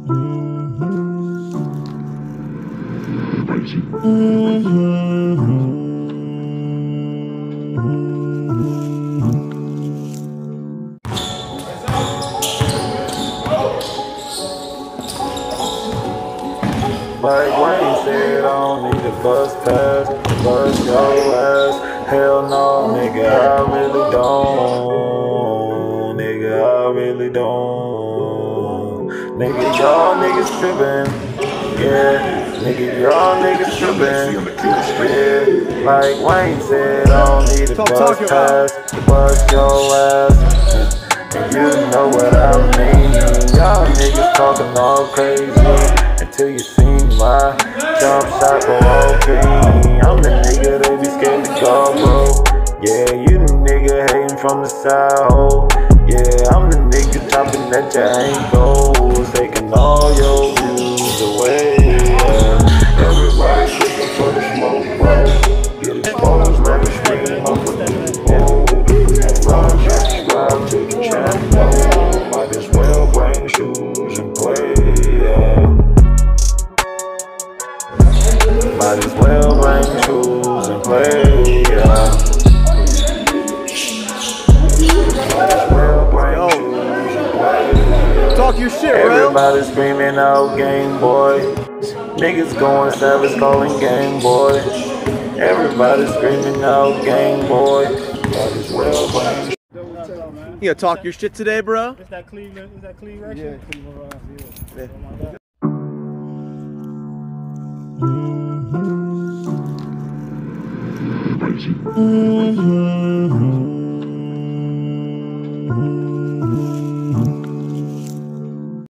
Like Wayne said, I don't need a bus pass, bus your ass. Hell no, nigga, I really don't. Nigga, I really don't. Nigga, y'all niggas trippin'. Yeah, nigga, y'all niggas trippin'. Yeah, like Wayne said, I don't need a bus pass, bus your ass. And you know what I mean. Y'all niggas talking all crazy until you see my jump shot go all green. I'm the nigga they be scared to go, bro. Yeah, you the nigga hating from the side, ho. Yeah, I'm the nigga chopping at your ankles, taking all your views away. Yeah. Everybody looking for the smoke, bro. Get exposed, let me scream off of the pole. Subscribe to the channel. Might as well bring shoes and play. Yeah. Might as well bring shoes and play, yeah. Might as well bring shoes and play, yeah. Talk your shit, Rell. Everybody screaming out Game Boy. Niggas going savage calling Game Boy. Everybody screaming out Game Boy. Might as well bring. You gonna talk your shit today, bro? Is that Cleveland? Is that Cleveland? Yeah. Yeah. Oh my God. Mm-hmm.